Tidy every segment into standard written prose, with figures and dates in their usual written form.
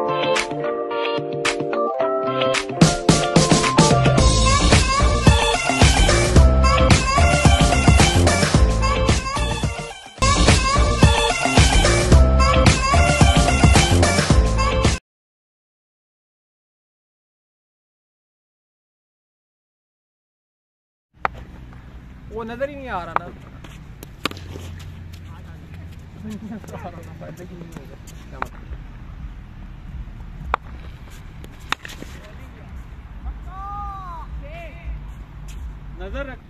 वो नजर ही नहीं आ रहा ना। नजर रख।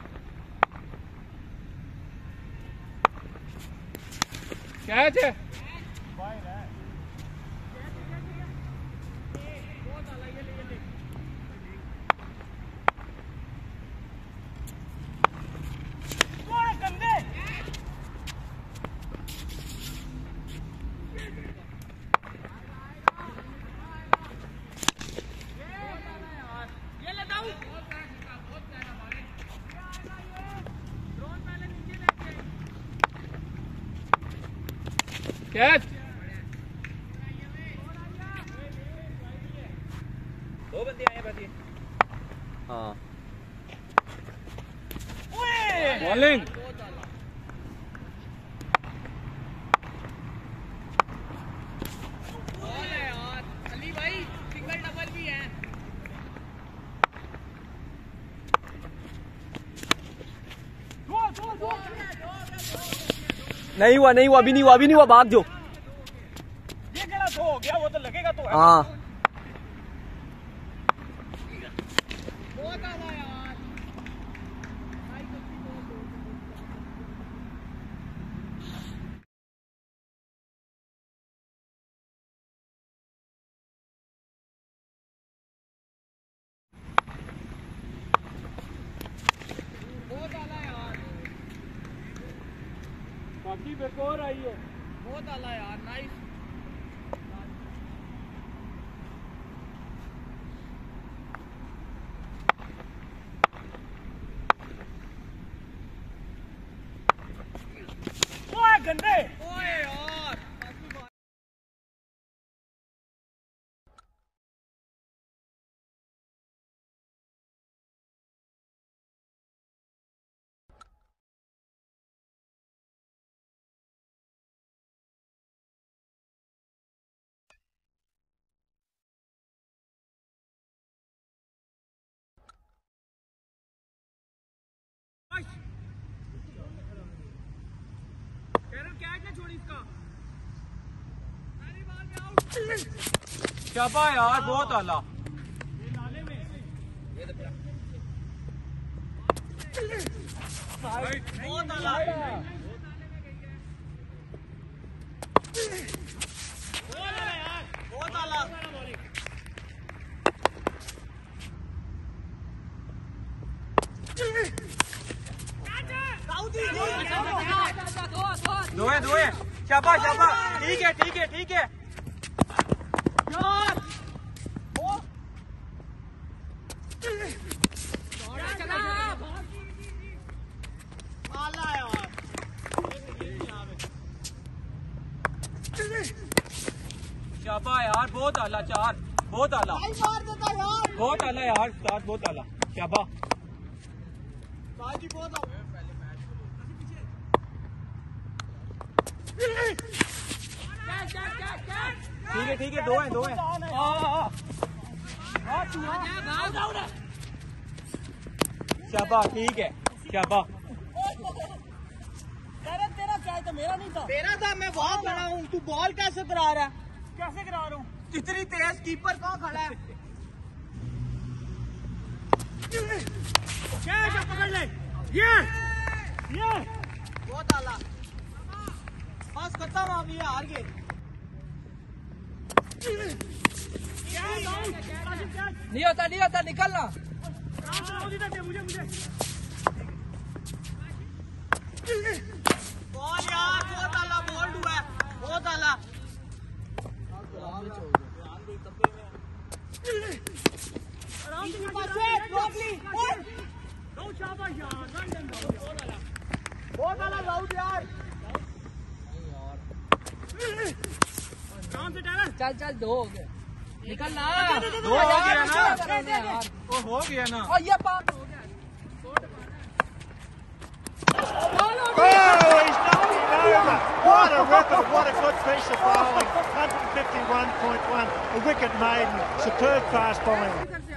कैच है। कैच। दो बंदे आए बस ये। हाँ बॉलिंग। अली भाई सिंगल डबल भी है। नहीं हुआ नहीं हुआ, अभी नहीं हुआ, अभी नहीं हुआ, भाग जो। ये गलत हो गया, वो तो लगेगा तो है। हाँ बहुत आला यार। बहुत आला यार। बाकी बेकार आई है। बहुत आला यार, नाइस। ओए गंदे। ओए यार। शाबा यार, बहुत आला। बहुत आला। बहुत आला। दो है। शाबा शाबा, ठीक है ठीक है ठीक है। शाबा यार, बहुत आला चार, बहुत आला। बहुत आला यार, चार बहुत आला। शाबा ठीक है, दो है। शाबा ठीक है, शाबा। तेरा क्या है, मेरा नहीं था। तेरा था, मैं वहां खड़ा हूँ। तू बॉल कैसे करा रहा है? कैसे करा रहा हूँ? कितनी तेज, कीपर कहाँ खड़ा है? क्या पकड़ ले। ये बहुत आला। बस खत्म, आप ये हार गए। नहीं होता, निकलना। बॉल यार, बहुत आला बोल्ड हुआ है, बहुत आला। बहुत आला लाउड यार। चल चल 2 हो गए निकल ना 2 हो गया ना वो हो गया ना और ये पास हो गया Oh, he's knocked it over. What a ripper, what a good piece of bowling. 151.1, a wicket maiden, superb fast bowling.